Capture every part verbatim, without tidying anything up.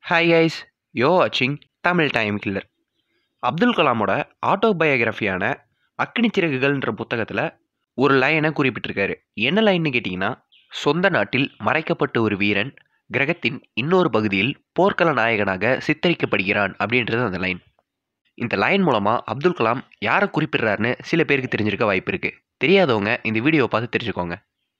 Hi guys, you're வாட்சிங் Tamil time killer. Abdul கலாமோட ஆட்டோபயோகிராஃபியான அக்னி சிறகுகள்ன்ற புத்தகத்தில் ஒரு லைனை குறிப்பிட்டிருக்காரு. என்ன லைன்னு கேட்டிங்கன்னா, சொந்த நாட்டில் மறைக்கப்பட்ட ஒரு வீரன் கிரகத்தின் இன்னொரு பகுதியில் போர்க்கள நாயகனாக சித்தரிக்கப்படுகிறான் அப்படின்றது அந்த லைன். இந்த லைன் மூலமாக அப்துல் கலாம் யாரை குறிப்பிடுறாருன்னு சில பேருக்கு தெரிஞ்சிருக்க வாய்ப்பு இருக்குது. தெரியாதவங்க இந்த வீடியோவை பார்த்து தெரிஞ்சுக்கோங்க.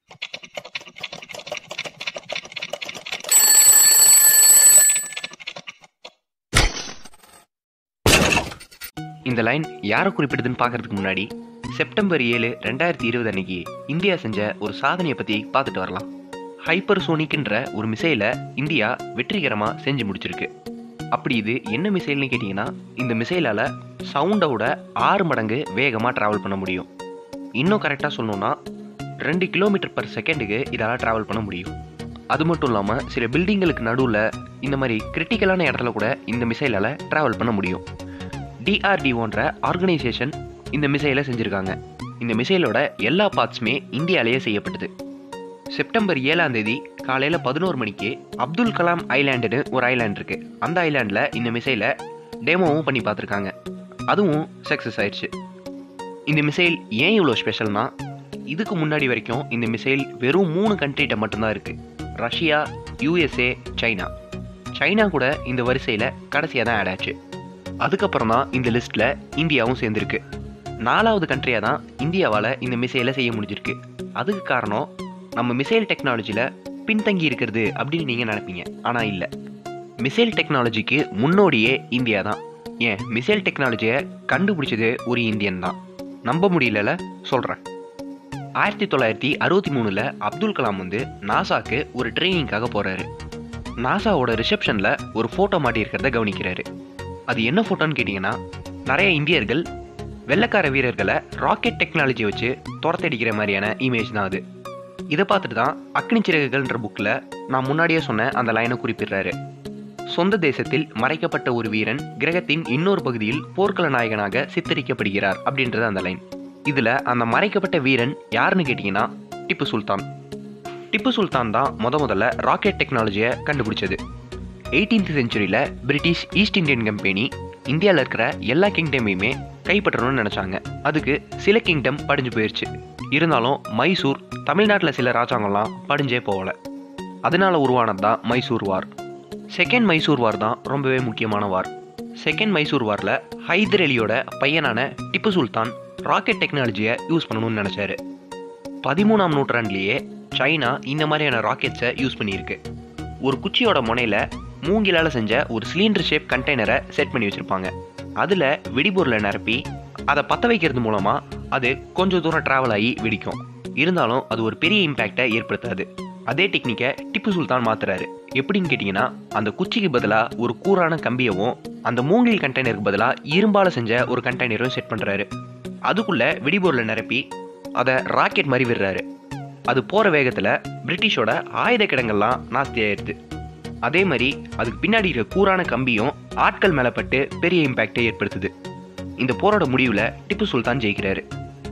இந்த லைன் யாரை குறிப்பிடுதுன்னு பார்க்கறதுக்கு முன்னாடி செப்டம்பர் ஏழு ரெண்டாயிரத்தி இருபது அன்னைக்கு இந்தியா செஞ்ச ஒரு சாதனையை பற்றி பார்த்துட்டு வரலாம். ஹைப்பர்சோனிக்ன்ற ஒரு மிசைலை இந்தியா வெற்றிகரமாக செஞ்சு முடிச்சிருக்கு. அப்படி இது என்ன மிசைல்னு கேட்டிங்கன்னா, இந்த மிசைலால் சவுண்டோட ஆறு மடங்கு வேகமாக ட்ராவல் பண்ண முடியும். இன்னும் கரெக்டாக சொல்லணும்னா ரெண்டு கிலோமீட்டர் பர் செகண்டுக்கு இதால் ட்ராவல் பண்ண முடியும். அது மட்டும் இல்லாமல் சில பில்டிங்களுக்கு நடுவில் இந்த மாதிரி கிரிட்டிக்கலான இடத்துல கூட இந்த மிசைலால் ட்ராவல் பண்ண முடியும். டிஆர்டிஓன்ற ஆர்கனைசேஷன் இந்த மிசைலை செஞ்சுருக்காங்க. இந்த மிசைலோட எல்லா பார்ட்ஸுமே இந்தியாவிலேயே செய்யப்பட்டது. செப்டம்பர் ஏழாம் தேதி காலையில் பதினோரு மணிக்கு அப்துல் கலாம் ஐலாண்டுன்னு ஒரு ஐலாண்ட் இருக்குது. அந்த ஐலாண்டில் இந்த மிசைலை டெமோவும் பண்ணி பார்த்துருக்காங்க. அதுவும் சக்ஸஸ் ஆயிடுச்சு. இந்த மிசைல் ஏன் இவ்வளோ ஸ்பெஷல்னா, இதுக்கு முன்னாடி வரைக்கும் இந்த மிசைல் வெறும் மூணு கண்ட்ரிகிட்ட மட்டும்தான் இருக்குது. Russia, USA, China. சைனா கூட இந்த வரிசையில் கடைசியாக தான் ஆட் ஆச்சு. அதுக்கப்புறம் தான் இந்த லிஸ்ட்டில் இந்தியாவும் சேர்ந்துருக்கு. நாலாவது கண்ட்ரியாக தான் இந்தியாவால் இந்த மிசைலை செய்ய முடிஞ்சிருக்கு. அதுக்கு காரணம் நம்ம மிசைல் டெக்னாலஜியில் பின்தங்கி இருக்கிறது அப்படின்னு நீங்கள் நினைப்பீங்க. ஆனால் இல்லை, மிசைல் டெக்னாலஜிக்கு முன்னோடியே இந்தியா தான். ஏன், மிசைல் டெக்னாலஜியை கண்டுபிடிச்சது ஒரு இந்தியன் தான். நம்ப முடியல சொல்கிறேன். ஆயிரத்தி தொள்ளாயிரத்தி அறுபத்தி மூணில் அப்துல் கலாம் வந்து நாசாக்கு ஒரு ட்ரைனிங்காக போகிறாரு. நாசாவோட ரிசப்ஷனில் ஒரு ஃபோட்டோ மாட்டியிருக்கிறத கவனிக்கிறாரு. அது என்ன ஃபோட்டோன்னு கேட்டிங்கன்னா, நிறைய இந்தியர்கள் வெள்ளைக்கார வீரர்களை ராக்கெட் டெக்னாலஜி வச்சு துரத்தடிக்கிற மாதிரியான இமேஜ் தான் அது. இதை பார்த்துட்டு தான் அக்னி சிறகுகள்ன்ற புக்கில் நான் முன்னாடியே சொன்ன அந்த லைனை குறிப்பிடுறாரு. சொந்த தேசத்தில் மறைக்கப்பட்ட ஒரு வீரன் கிரகத்தின் இன்னொரு பகுதியில் போர்க்கள நாயகனாக சித்தரிக்கப்படுகிறார் அப்படின்றது அந்த லைன். இதில் அந்த மறைக்கப்பட்ட வீரன் யாருன்னு கேட்டிங்கன்னா, டிப்பு சுல்தான். டிப்பு சுல்தான் தான் முத முதல்ல ராக்கெட் டெக்னாலஜியை கண்டுபிடிச்சது. எயிட்டீன்த் செஞ்சுரியில் பிரிட்டிஷ் ஈஸ்ட் இந்தியன் கம்பெனி இந்தியாவில் இருக்கிற எல்லா கிங்டமையுமே கைப்பற்றணும்னு நினச்சாங்க. அதுக்கு சில கிங்டம் படிஞ்சு போயிடுச்சு. இருந்தாலும் மைசூர், தமிழ்நாட்டில் சில ராஜாங்கம்லாம் படிஞ்சே போகலை. அதனால உருவானது தான் Mysore war. Second Mysore war தான் ரொம்பவே முக்கியமான வார். செகண்ட் மைசூர் வாரில் ஹைதர் அலியோட பையனான டிப்பு சுல்தான் ராக்கெட் டெக்னாலஜியை யூஸ் பண்ணணும்னு நினச்சாரு. பதிமூணாம் நூற்றாண்டுலேயே சைனா இந்த மாதிரியான ராக்கெட்ஸை யூஸ் பண்ணியிருக்கு. ஒரு குச்சியோட முனையில் மூங்கிலால் செஞ்ச ஒரு சிலிண்டர் ஷேப் கண்டெய்னரை செட் பண்ணி வச்சுருப்பாங்க. அதில் வெடிபொருளை நிரப்பி அதை பற்ற வைக்கிறது மூலமாக அது கொஞ்சம் தூரம் ட்ராவல் ஆகி வெடிக்கும். இருந்தாலும் அது ஒரு பெரிய இம்பேக்டை ஏற்படுத்தாது. அதே டெக்னிக்கை டிப்பு சுல்தான் மாற்றுறாரு. எப்படின்னு கேட்டிங்கன்னா, அந்த குச்சிக்கு பதிலாக ஒரு கூரான கம்பியவும் அந்த மூங்கில் கண்டெய்னருக்கு பதிலாக இரும்பால் செஞ்ச ஒரு கண்டெய்னரும் செட் பண்ணுறாரு. அதுக்குள்ளே வெடிபொருளை நிரப்பி அதை ராக்கெட் மாதிரி விடுறாரு. அது போகிற வேகத்தில் பிரிட்டிஷோட ஆயுத கிடங்கள்லாம் நாஸ்தி ஆயிடுது. அதே மாதிரி அதுக்கு பின்னாடி இருக்க கூரான கம்பியும் ஆட்கள் மேலே பட்டு பெரிய இம்பேக்டை ஏற்படுத்துது. இந்த போரோட முடிவில் டிப்பு சுல்தான் ஜெயிக்கிறாரு.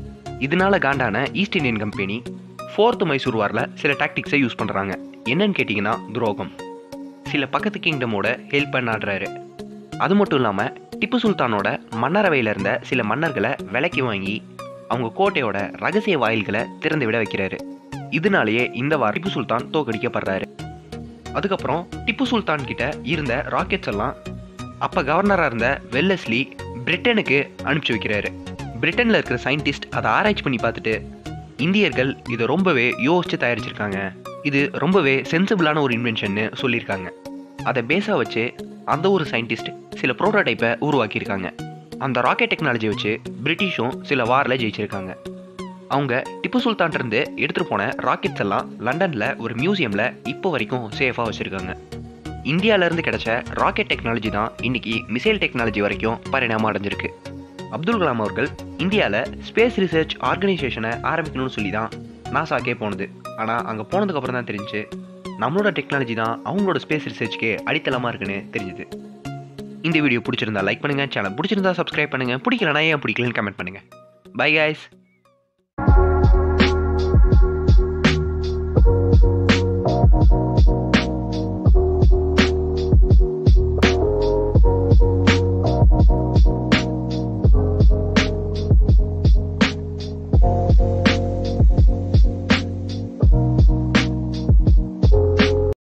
இதனால காண்டான East Indian company fourth Mysore வாரில் சில டாக்டிக்ஸை யூஸ் பண்ணுறாங்க. என்னன்னு கேட்டிங்கன்னா, துரோகம். சில பக்கத்து கிங்டமோட ஹெல்ப் பண்ணாடுறாரு. அது மட்டும் இல்லாமல் டிப்பு சுல்தானோட மன்னரவையில் இருந்த சில மன்னர்களை விலைக்கு வாங்கி அவங்க கோட்டையோட ரகசிய வாயில்களை திறந்து விட வைக்கிறாரு. இதனாலேயே இந்த வார் டிப்பு சுல்தான் தோக்கடிக்கப்படுறாரு. அதுக்கப்புறம் டிப்பு சுல்தான் கிட்ட இருந்த ராக்கெட்ஸ் எல்லாம் அப்போ கவர்னராக இருந்த வெல்லஸ்லி பிரிட்டனுக்கு அனுப்பிச்சி வைக்கிறாரு. பிரிட்டனில் இருக்கிற சயின்டிஸ்ட் அதை ஆராய்ச்சி பண்ணி பார்த்துட்டு, இந்தியர்கள் இதை ரொம்பவே யோசித்து தயாரிச்சிருக்காங்க, இது ரொம்பவே சென்சிபிளான ஒரு இன்வென்ஷன்னு சொல்லியிருக்காங்க. அதை பேஸாக வச்சு அந்த ஒரு சயின்டிஸ்ட் சில ப்ரோட்டோடைப்பை உருவாக்கியிருக்காங்க. அந்த ராக்கெட் டெக்னாலஜி வச்சு பிரிட்டிஷும் சில வாரில் ஜெயிச்சிருக்காங்க. அவங்க டிப்பு சுல்தான் இருந்து எடுத்துகிட்டு போன ராக்கெட்ஸ் எல்லாம் லண்டனில் ஒரு மியூசியமில் இப்போ வரைக்கும் சேஃபாக வச்சுருக்காங்க. இந்தியாவிலேருந்து கிடைச்ச ராக்கெட் டெக்னாலஜி தான் இன்றைக்கி மிசைல் டெக்னாலஜி வரைக்கும் பரிணாமம் அடைஞ்சிருக்கு. அப்துல் கலாம் அவர்கள் இந்தியாவில் ஸ்பேஸ் ரிசர்ச் ஆர்கனைசேஷனை ஆரம்பிக்கணும்னு சொல்லி தான் நாசாக்கே போனது. ஆனால் அங்கே போனதுக்கப்புறம் தான் தெரிஞ்சு நம்மளோட டெக்னாலஜி தான் அவங்களோட ஸ்பேஸ் ரிசர்ச்சுக்கே அடித்தளமாக இருக்குன்னு தெரிஞ்சுது. இந்த வீடியோ பிடிச்சிருந்தா லைக் பண்ணுங்கள், சேனல் பிடிச்சிருந்தா சப்ஸ்கிரைப் பண்ணுங்கள், பிடிக்கலனா ஏன் பிடிக்கலன்னு கமெண்ட் பண்ணுங்கள். Bye guys.